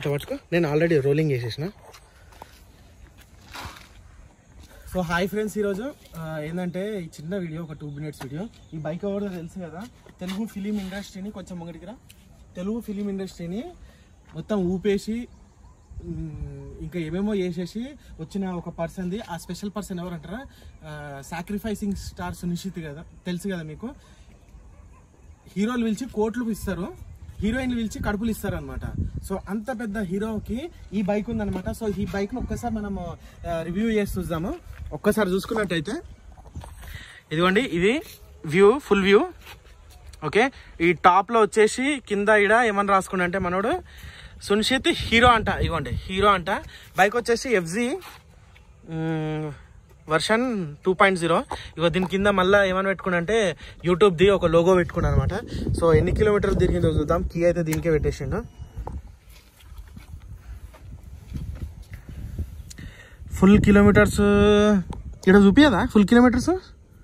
ఇట్లా పట్టుకో. నేను ఆల్రెడీ రోలింగ్ చేసేసిన. సో హాయ్ ఫ్రెండ్స్, ఈరోజు ఏంటంటే ఈ చిన్న వీడియో, ఒక 2 minutes వీడియో. ఈ బైక్ ఎవరిదో తెలుసు కదా, తెలుగు ఫిలిం ఇండస్ట్రీని, కొంచెం ముంగటికి రా, తెలుగు ఫిలిం ఇండస్ట్రీని మొత్తం ఊపేసి ఇంకా ఏమేమో చేసేసి వచ్చిన ఒక పర్సన్ది. ఆ స్పెషల్ పర్సన్ ఎవరంటారా, సాక్రిఫైసింగ్ స్టార్ సునిశ్చిత్ కదా, తెలుసు కదా మీకు. హీరోలు పిలిచి కోట్లు ఇస్తారు, హీరోయిన్లు పిలిచి కడుపులు ఇస్తారు అనమాట. సో అంత పెద్ద హీరోకి ఈ బైక్ ఉందనమాట. సో ఈ బైక్ను ఒక్కసారి మనం రివ్యూ చేసి చూద్దాము. ఒక్కసారి చూసుకున్నట్టయితే ఇదిగోండి, ఇది వ్యూ, ఫుల్ వ్యూ. ఓకే, ఈ టాప్లో వచ్చేసి కింద ఇడ ఏమని రాసుకున్నా అంటే మనోడు సునిశ్చిత్ హీరో అంట. ఇవ్వండి, హీరో అంట. బైక్ వచ్చేసి FZ వర్షన్ 2.0. ఇగో దీని కింద మళ్ళీ ఏమని పెట్టుకున్నా అంటే యూట్యూబ్ది ఒక లోగో పెట్టుకున్నాను అనమాట. సో ఎన్ని కిలోమీటర్లు తిరిగిందో చూద్దాం. కీ అయితే దీనికే పెట్టేసిండు. ఫుల్ కిలోమీటర్స్ ఇక్కడ చూపియదా? Full kilometres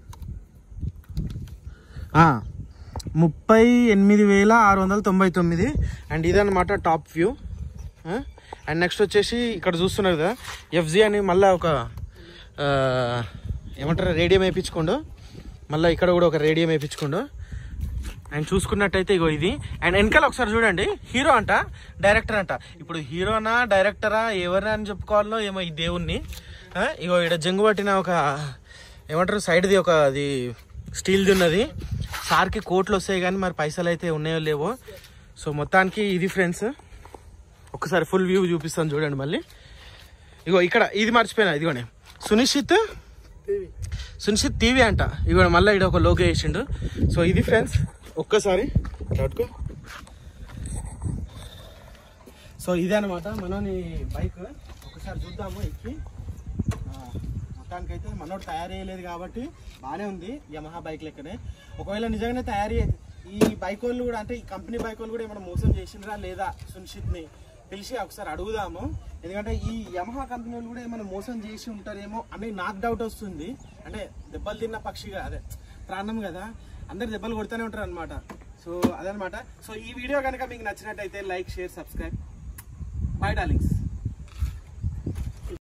38,699. అండ్ ఇదన్నమాట టాప్ వ్యూ. అండ్ నెక్స్ట్ వచ్చేసి ఇక్కడ చూస్తున్నారు కదా, FZ అని మళ్ళీ ఒక ఏమంటారు రేడియం వేయించుకోండు. మళ్ళీ ఇక్కడ కూడా ఒక రేడియం వేయించుకోండు. అండ్ చూసుకున్నట్టయితే ఇగో ఇది. అండ్ వెనకాల ఒకసారి చూడండి, హీరో అంట, డైరెక్టర్ అంట. ఇప్పుడు హీరోనా డైరెక్టరా ఎవరినా అని చెప్పుకోవాలో ఏమో ఈ దేవుణ్ణి. ఇగో ఇక్కడ జంగు పట్టిన ఒక ఏమంటారు సైడ్ది ఒక అది స్టీల్ది ఉన్నది. సార్కి కోట్లు వస్తాయి కానీ మరి పైసలు అయితే ఉన్నాయో లేవో. సో మొత్తానికి ఇది ఫ్రెండ్స్. ఒకసారి ఫుల్ వ్యూ చూపిస్తాను చూడండి మళ్ళీ. ఇగో ఇక్కడ ఇది మర్చిపోయినా, ఇదిగోనే సునిశ్చిత్ టీవీ అంట. ఇగో మళ్ళీ ఇక్కడ ఒక లోగో వేసిండు. సో ఇది ఫ్రెండ్స్, ఒక్కసారి పట్టుకో. సో ఇదే అనమాట మనం బైక్. ఒకసారి చూద్దాము ఎక్కి. మొత్తానికైతే మనోడు తయారు చేయలేదు కాబట్టి బాగానే ఉంది, యమహా బైక్ లెక్కనే. ఒకవేళ నిజంగానే తయారీ ఈ బైక్ వాళ్ళు కూడా, అంటే ఈ కంపెనీ బైక్ వాళ్ళు కూడా ఏమైనా మోసం చేసిండ్రా లేదా సునిశ్చిత్ని పిలిచి ఒకసారి అడుగుదాము. ఎందుకంటే ఈ యమహా కంపెనీ వాళ్ళు కూడా ఏమైనా మోసం చేసి ఉంటారేమో అని నాకు డౌట్ వస్తుంది. అంటే దెబ్బలు తిన్న పక్షిగా, అదే ప్రాణం కదా, అందరు దెబ్బలు కొడుతూనే ఉంటారు అనమాట. సో అదనమాట. సో ఈ వీడియో కనుక మీకు నచ్చినట్టయితే like, share, subscribe. Bye darlings.